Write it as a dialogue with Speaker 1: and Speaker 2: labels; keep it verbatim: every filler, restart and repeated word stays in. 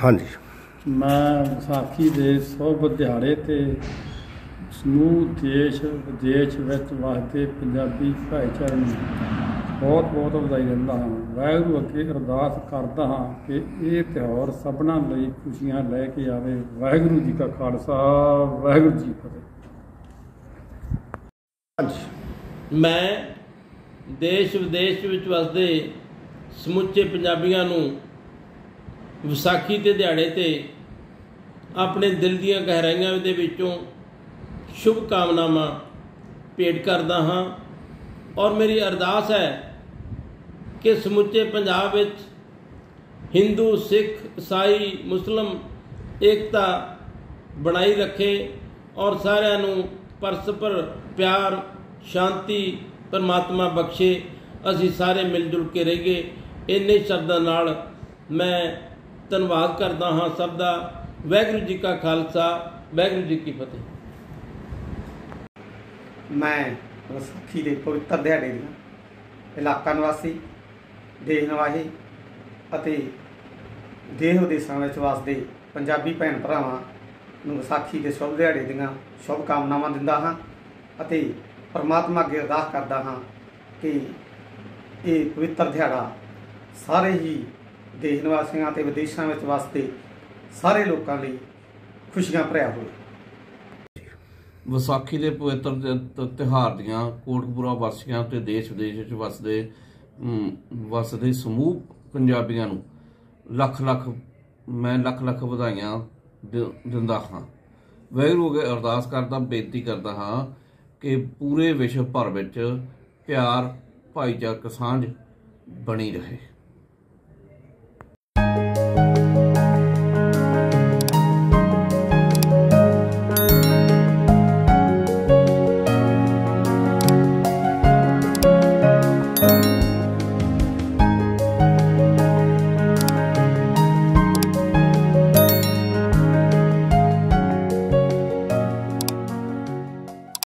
Speaker 1: हाँ जी।
Speaker 2: मैं विसाखी के शुभ दिहाड़े ते समूह देश विदेश विच वसदे पंजाबी भाईचारे नूं बहुत बहुत बधाई दिंदा हाँ। वाहिगुरू अगे अरदास करदा हाँ कि ये त्यौहार सबना लई खुशियां लैके आवे। वाहिगुरू जी का खालसा, वाहिगुरू जी फतेह।
Speaker 3: मैं देश विदेश विच वसदे समुचे पंजाबियां नूं विसाखी के दिहाड़े ते अपने दिल दीआं गहराइयां दे विचों शुभकामनावां भेंट करदा हाँ और मेरी अरदास है कि समुचे पंजाब विच हिंदू सिख ईसाई मुस्लिम एकता बनाई रखे और सारिਆਂ ਨੂੰ परस्पर प्यार शांति परमात्मा बख्शे। असीं सारे मिल जुल के रहिए। इन्ने शब्दां नाल मैं धन्नवाद करदा हाँ सब दा। वाहिगुरू जी का खालसा, वाहिगुरू जी की फतेह।
Speaker 4: मैं विसाखी के पवित्र दिहाड़े दी इलाका निवासी देश निवासी अते देश विदेशों में वसदे पंजाबी भैन भरावां नूं विसाखी के शुभ दिहाड़े दीआं शुभकामनावां दिंदा हाँ अते परमात्मा अगे अरदास करदा हाँ कि ये पवित्र दिहाड़ा सारे ही देश निवासियों ते विदेशों में वसदे सारे लोगों लई खुशियां भरिया होवे।
Speaker 5: विसाखी के पवित्र तिहार दियां कोटकपूरा वासियों ते देश विदेश वसदे वसदे समूह पंजाबियों नूं लख लख मैं लख लख बधाइयां दिंदा हाँ। वाहिगुरू अगे अरदास करदा बेनती करदा हाँ कि पूरे विश्व भर विच प्यार भाईचारक सांझ बनी रहे।